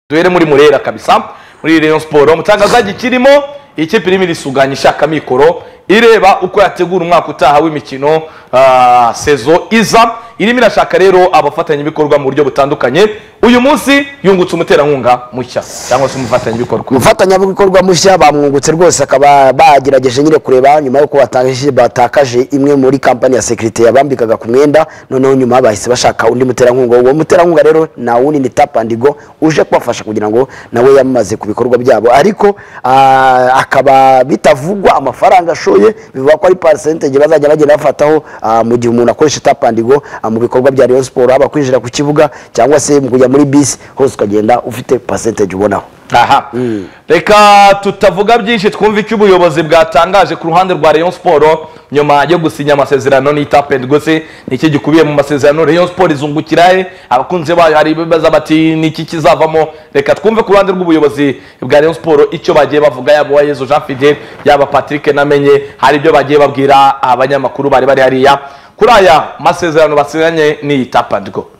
duhere muri Murera kabisa muri Rayon Sport umutangazaji kirimo ikipe irimo risuganya ishaka mikoro ireba uko yategura umwaka utaha w'imikino sezo iza irimo irashaka rero abafatanya bikorwa mu buryo butandukanye uyu munsi yungutse umuterankunga mushya cyangwa se umufatanya bikorwa mushya bamwungutse rwose akaba bagerageje nyine kureba nyuma yuko batakaje imwe muri kampani ya security yabambikaga ku mwenda noneho nyuma bahise bashaka undi muterankunga uwo muterankunga rero na wundi ni Tap and Go uje kubafasha kugira ngo nawe yamaze ku bikorwa byabo ariko akaba bitavugwa amafaranga ashoye bivuga ko ari percentage bazajya bagenda bafataho mu gihe umuntu akoresha Tap and Go mu bikorwa bya Rayon Sport aba kwinjira ku kibuga cyangwa se mu kujya muri bisi hose ukagenda ufite percentage ubonaho. Aha reka tutavuga byinshi twumva icyo ubuyobozi bwatangaje ku ruhande rwa Rayon Sport nyuma yo gusinya amasezerano ni Tap and Go se niki gikubiye mu masezerano Rayon Sport izungukirahe abakunze bayo hari bibaza bati niki kizavamo reka twumve ku ruhande rw'ubuyobozi bwa Rayon Sport icyo bagiye bavuga yabo wa Yezo Jean Fidel yaba Patrick namenye hari ibyo bagiye babwira abanyamakuru bari hariya kuri aya masezerano basinyanye ni Tap and Go.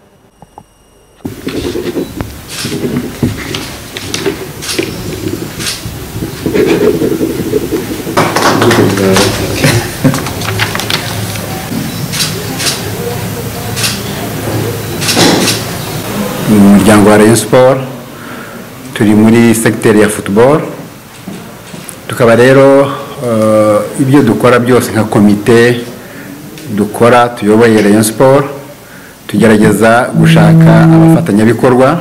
Umuryango wa Rayon Sport turi muri secteur ya football tukaba rero ibyo dukora byose nka komite dukora tuyoboye Rayon Sport tugerageza gushaka abafatanya bikorwa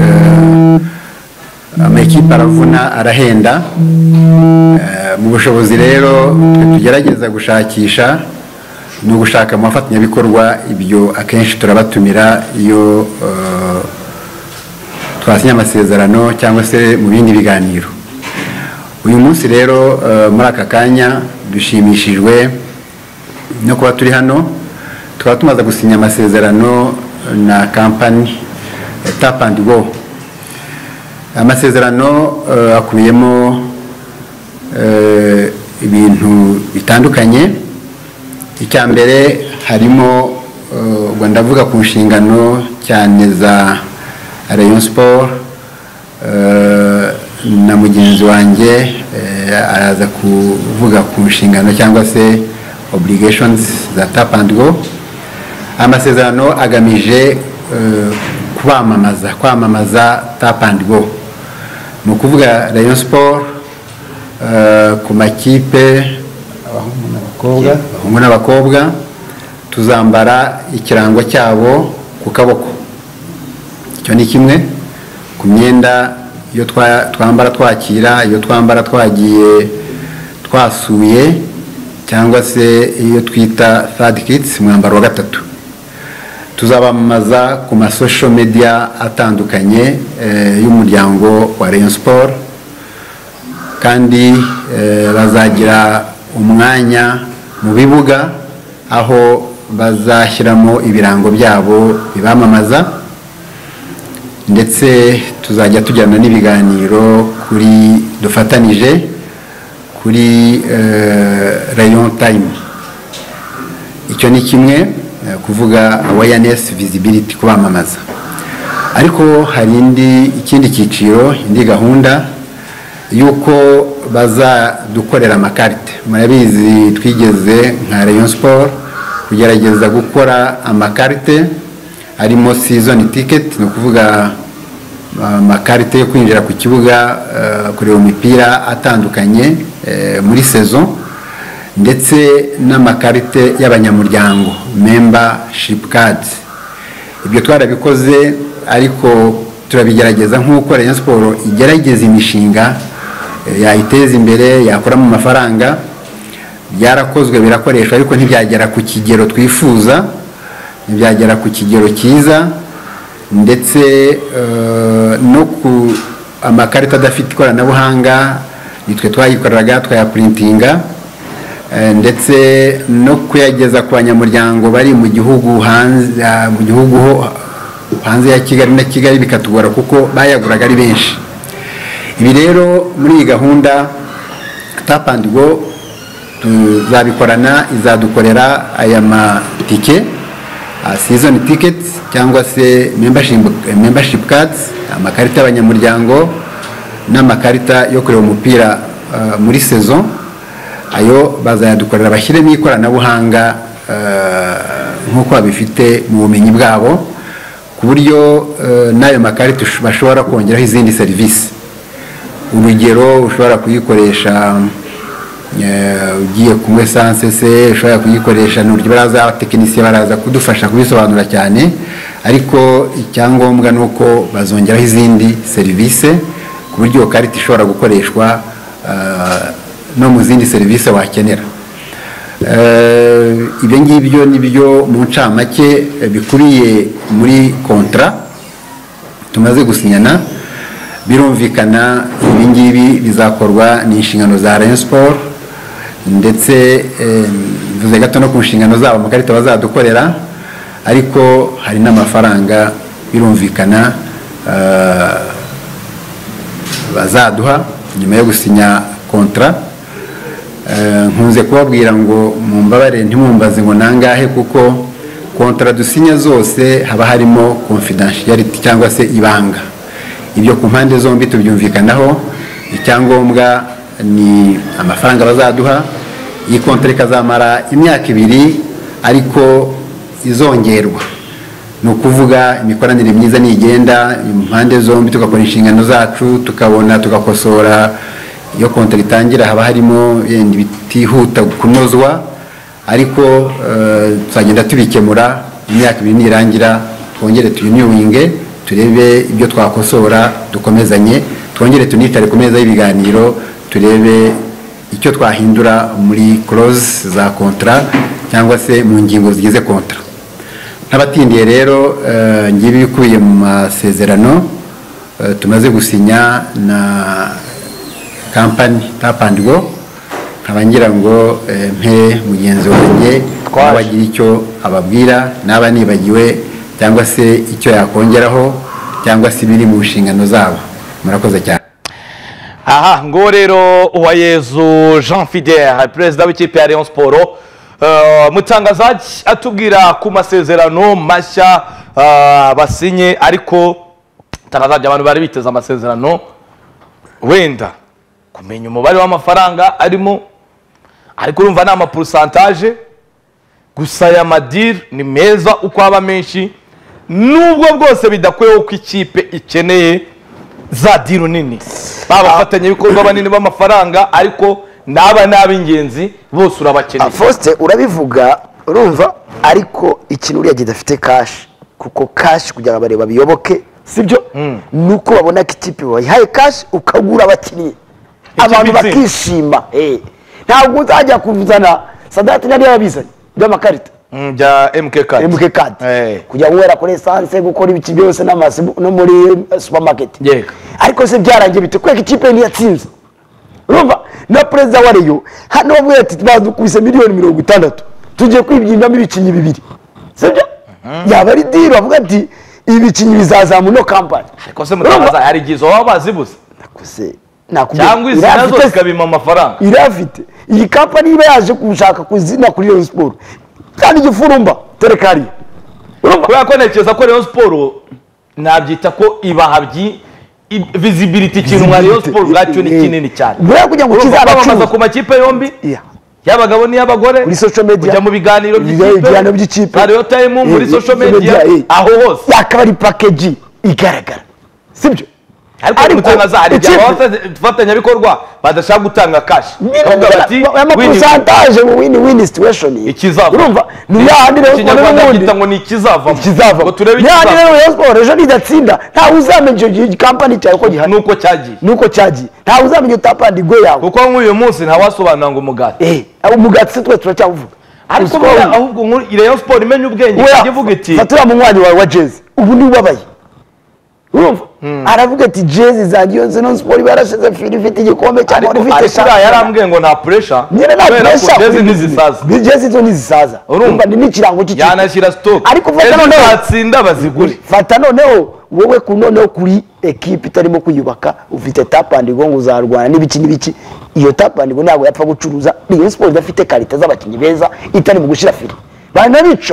amakipe aravuna arahenda mu bushobozi rero tugerageza gushakisha no gushaka amafatanya bikorwa ibyo akenshi turabatumira iyo twasinya amasezerano cyangwa se mu bindi biganiro uyu munsi rero muri aka kanya dushimishijwe no kuba turi hano tukaba tumaze gusinya amasezerano na kampani Tap and Go amasezerano akubiyemo ibintu bitandukanye icya mbere harimo ubwo ndavuga ku nshingano cyane za Rayon Sport na mugenzi wanjye araza kuvuga ku nshingano cyangwa se obligations za Tap and Go amasezerano agamije kwamamaza Tap and Go ni ukuvuga Rayon Sport ku makipe abahungu n'abakobwa tuzambara ikirango cyabo ku kaboko icyo ni kimwe ku myenda iyo twambara twakira iyo twambara twagiye twasuye cyangwa se iyo twita third kits mwambaro wa gatatu tuzabamamaza ku ma social media atandukanye y'umuryango wa Rayon Sport kandi bazagira umwanya mu bibuga aho bazashyiramo ibirango byabo bibamamaza ndetse tuzajya tujyana n'ibiganiro kuri dufatanije kuri Rayon Time icyo ni kimwe kuvuga awareness visibility kubamamaza ariko hari ikindi cyiciro indi gahunda yuko bazadukorera amakarite murabizi twigeze nka Rayon Sport kugerageza gukora amakarite arimo season ticket no kuvuga amakarite yo kwinjira ku kibuga kureba umupira atandukanye muri saison ndetse n'amakarite y'abanyamuryango membership cards ibyo twarabikoze ariko turabigerageza nk'uko Rayon Sport igerageza imishinga yayiteza imbere yakoramo amafaranga byarakozwe birakoreshwa ariko ntibyagera ku kigero twifuza ntibyagera ku kigero cyiza ndetse no ku amakarita adafite ikoranabuhanga nitwe twayikoreraga twayaprintinga ndetse no kuyageza ku banyamuryango bari mu gihugu hanze ya Kigali na Kigali bikatugora kuko bayaguraga ari benshi ibi rero muri iyi gahunda Tap and Go tuzabikorana izadukorera aya matike season tickets cyangwa se membership cards, amakarita y'abanyamuryango n'amakarita yo kureba umupira muri saison. Ayo bazayadukorera bashyiremo ikoranabuhanga nk'uko babifite mu bumenyi bwabo, ku buryo n'ayo makarita bashobora kongeraho izindi serivisi. Urugero, ushobora kuyikoresha ugiye kunywa esanse se, ushobora kuyikoresha n'uburyo baraza abatekinisiye baraza kudufasha kubisobanura cyane, ariko icyangombwa ni uko bazongeraho izindi serivisi ku buryo iyo karita ishobora gukoreshwa no mu zindi serivisi wakenera. Ibyo ngibyo nibyo mu ncamake bikubiye muri kontra tumaze gusinyana. Birumvikana ibi ngibi bizakorwa n'inshingano za Rayon Sport, ndetse bivuze gato no ku nshingano zabo amakarita bazadukorera, ariko hari n'amafaranga birumvikana bazaduha nyuma yo gusinya kontra. Nkunze kubabwira ngo mumbabare ntimumbaze ngo nangahe, kuko kontra dusinya zose haba harimo confidentiality cyangwa se ibanga. Ibyo ku mpande zombi tubyumvikanaho. Icyangombwa ni amafaranga bazaduha. Iyi kontra ikazamara imyaka 2 ariko izongerwa. Ni ukuvuga imikoranire myiza nigenda impande zombi, tugakora inshingano zacu, tukabona tugakosora. Iyo kontra itangira haba harimo yenda bitihuta kunozwa, ariko tuzagenda tubikemura. Imyaka 2 nirangira twongere tuyunyuwinge, turebe ibyo twakosora, dukomezanye, twongere tunitare ku meza y'ibiganiro, turebe icyo twahindura muri clause za kontra cyangwa se mu ngingo zigize kontra. N'abatindiye rero ngibi bikubiye mu masezerano tumaze gusinya na company Tap and Go. Abangira ngo mpe mugenzi wanjye abagira icyo ababwira, naba nibagiwe cyangwa se icyo yakongeraho cyangwa se biri mu nshingano zabo. Murakoze cyane. Aha ngo rero Uwayezu Jean Fidèle, perezida w'ikipe ya Rayon Sport, mutangazaji atubwira ku masezerano mashya basinye. Ariko tangazaji abantu bari biteze amasezerano wenda kumenya umubare w'amafaranga arimo, ariko urumva na pourcentage gusa ya madir ni meza uko aba menshi, nubwo bwose bidakweho ko ikipe ikeneye za diru nini, babafatanya ibikorwa banini b'amafaranga, ariko naba n'ab'ingenzi bose urabakeneye. Faustin urabivuga urumva, ariko ikintu uriya gidafite cash, kuko cash kugira ngo bareba biyoboke sibyo, nuko babona ko ikipe wayihaye cash ukagura abakinnyi abantu bakishima. Ntabwo uzajya kuzana Sadati nari yabizanye by'amakarita bya MK card kujya guhera kuri essence, gukora ibiki byose no muri supermarket. Ariko se byarangiye bite kweka ikipe ni yatsinze. Urumva na president wa Rayon hano bamwe ati badukubise $60,000,000 tujye kwibyindamo ibikinyi 2 sibyo. Yaba ari deal bavuga ati ibikinyi bizaza mu no company. Ariko se mutabaza hari gizo wabazibuze nakuse cyangwa izina zose kabima amafaranga irafite. Iyi company iba yaje kushaka kuzina kuri Rayon Sport kandi gifurumba terekari. Kubera ko nekeza ko Rayon Sport nabyita ko ibahabyi visibility ikintu nka Rayon Sport bwacyo ni kinini cyane. Bwa kujya ngo kizabamaza ku makipe yombi y'abagabo n'iy'abagore muri social media, kujya mu biganiro by'ikipe Rayon Time muri social media, aho hose yakaba ari package igaragara sibyo. Ariko mutangaza hari fatanya bikorwa badashaka gutanga cash, kavuga bati pourcentage win situation ikizava. Urumva ni yandi rero n'ubundi ngo ni ikizava ngo turebe ikizava. Yandi rero Sport ejo nidatsinda nta uzamenye iyo company cyawe ko gihari nuko cyagiye nta uzamenye Tap and Go yawe, kuko nk'uyu munsi nta wasobanura ngo umugati umugati se twe turacyavuga. Ariko ahubwo Rayon Sport imenye ubwenge ivuga iti fatura mu mwanya wawe wa jazz ubu ni ubabaye. Urumva aravuga ati jazz zanjye yose non Sport barashize fili ifite igikombe cyangwa ifite shaka. Yarambwiye ngo nta pressure, nyine nta pressure, jazz nizisaza, jazz zo nizisaza. Urumva ni n'ikirango cy'iki yanashyira stock, ariko fata noneho batsinda bazigure. Fata noneho wowe kunoneho kuri equipe itarimo kuyubaka, ufite Tap and Go ngo uzarwana n'ibiki. Iyo Tap and Go ntabwo yapfa gucuruza Rayon Sport idafite karita z'abakinnyi beza itari mu gushira fili. Banabica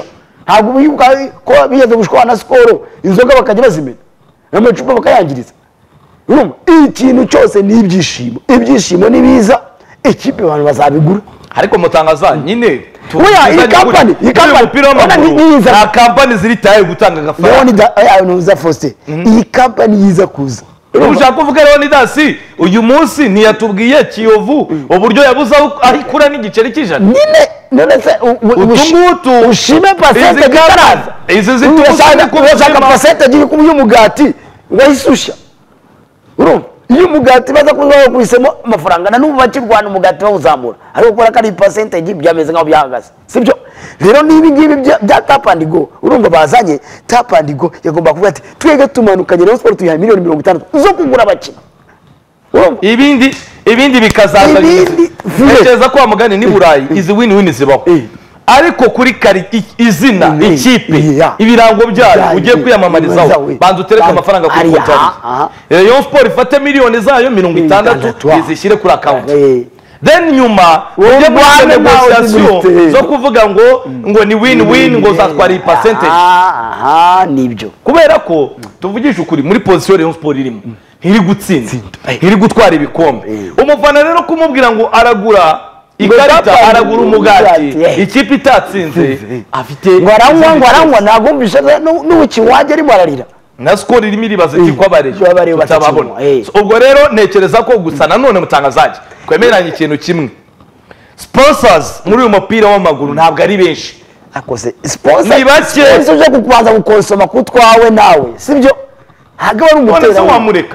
ntabwo bibuka ko bigeze gushwana na Skol inzoga bakajya bazimena n'amacupa bakayangiriza. Urumva ikintu cyose ni ibyishimo ni biza ikipe abantu bazabigura. ariko mutangaza nyine oya iyi company umupira w'amaguru nta company ziri taye gutanga agafaranga nuza Faustin iyi company yiza kuza. ushaka kuvuga rero ni dasi uyu munsi ntiyatubwiye Kiyovu uburyo yabuze aho ikura n'igiceri cy'ijana nyine none se utungutu ushime percentage gitaraza izi zitusanga kubashaka percentage y'umugati wayisusha. Urumva iyo umugati baza kuzaho kuisemo amafaranga na n'ubu bakirwana umugati bawuzamura ariko gukora kari percentage byameze nkaho byahagaze sibyo. Rero nibi ngibi bya tap and go urumva bazanye tap and go yagomba kuvuga ati twege tumanukanye Rayon Sport tuyiha miliyoni 50 zo kugura abakina. Urumva ibindi bikazaza ntekereza ko amugane ni Burayi izi win zibaho ariko kuri kari izina ikipe ibirango byayo ugiye kwiyamamarizaho banza utereka amafaranga kuri konti. Rayon Sport ifate miliyoni zayo 60 izishyire kuri account then nyuma ujye muri negotiation zo kuvuga ngo ni win ngo zatwara iyi percentage. Nibyo kubera ko tuvugisha ukuri muri position Rayon Sport irimo ntiri gutsinda ntiri gutwara ibikombe. Umufana rero kumubwira ngo aragura ikarita aragura umugati ikipe itatsinze afite ngo aranywa nagumvisha n'uki waje ari mararira na Skol irimo iribaza iki kwabareye tutababona. Ubwo rero ntekereza ko gusa nanone mutangazaje kwemeranya ikintu kimwe sponsors muri uyu mupira w'amaguru ntabwo ari benshi akose sponsor ni bake uje kukubanza gukonsoma kutwawe nawe sibyo haga wari umutera wamureka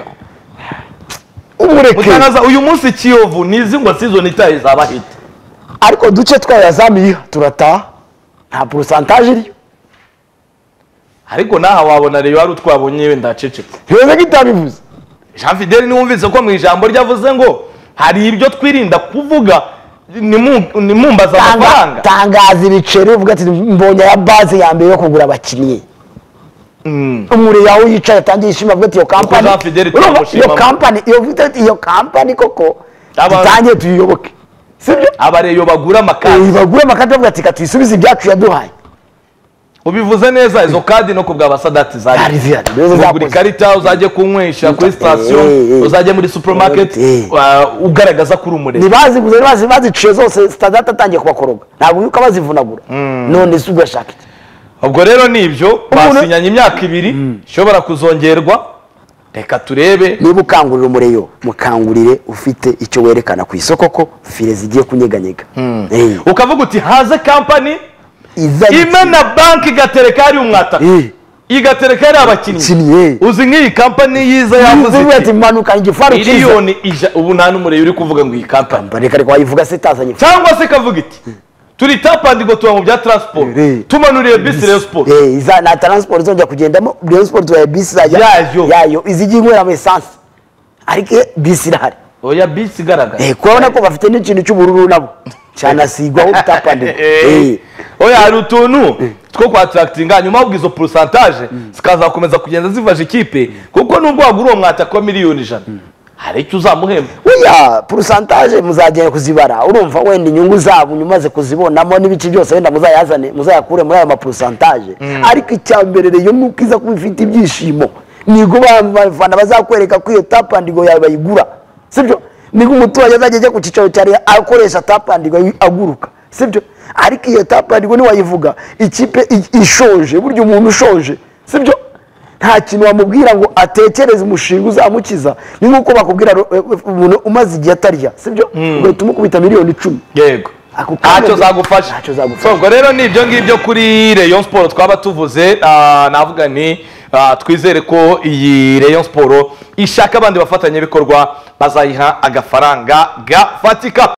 umureke mutangaza uyu munsi Kiyovu nizi ngo season itaye zabahita ariko duce twayazamiye turataha nta pourcentage iriyo ariko naha wabona rero ari twabonye wenda cecetse heze gitabivuze. Jean Fidel ni wumvise ko mu ijambo ryavuze ngo hari ibyo twirinda kuvuga ni mumbaza amafaranga tangaza ibiceri uvuga ati mbonye ya base ya mbere yo kugura abakinnyi. Umure yaho yicaye tangiye ishima avuga ati iyo company koko tangiye tuyiyoboke sibyo abareyo bagura amakadi bavuga ati katuyisubize ibyacu yaduhaye. Ubivuze neza izo kadi no kubwa abasadati zari ugura ikarita uzajye kunywesha kuri station uzajye muri supermarket ugaragaza kuri umure nibazi baziciye zose Standard atangiye kubakoroga ntabwo yuko bazivunagura none se ugashaka iki. Ubwo rero nibyo basinyanye imyaka 2 ishobora kuzongerwa. Reka turebe niba ukangurira umureyo mukangurire ufite icyo werekana ku isoko ko file zigiye kunyeganyega ukavuga uti haze company imena banki gatereka ari umwataka igatereka ari abakinnyi uzi nk'iyi company yiza yavuze ati manuka igifaru miliyoni ubu nta n'umureyo uri kuvuga ngo iyi company reka wayivuga se tazanye cyangwa se kavuga iti turi tap and go tuwa mu bya transport tumanuriye bisi Rayon Sport iza na transport zonja kugendamo Rayon Sport ya bisi yayo izigi inywera mu essence ariko bisi irahari oya bisi igaragara kubona ko bafite n'ikintu cy'ubururu nabo cyane asigwaho tap and oya hari utuntu two kwa attractinga nyuma ubwizo pourcentage zikazakomeza kugenda zivaje ikipe kuko nubwo wagura uwo mwataka wa miliyoni 100 hari icyo uzamuhemba. Oya pourcentage muzagenda kuzibara urumva wenda inyungu zabo nyumaze kuzibonamo n'ibici byose wenda muzayazane muzayakure muri ayo ma pourcentage ariko icyamberere yo nuko iza kubifita ibyishimo nigo bavana bazakwereka ko iyo tap and go yawe bayigura sibyo nigo umuturage azajya ku cicaro cyari akoresha tap and go aguruka sibyo ariko iyo tap and go ni wayivuga ikipe ishoje buryo umuntu ushoje sibyo nta kintu wamubwira ngo atekereze umushinga uzamukiza ni nkuko bakubwira umuntu umaze igihe atarya sibyo ugahita umukubita miliyoni 10 yego ntacyo zagufasha. Ubwo rero ni ibyo ngibyo kuri Rayon Sport twaba tuvuze navuga ni twizere ko iyi Rayon Sport ishaka abandi bafatanya bikorwa bazayiha agafaranga gafatika.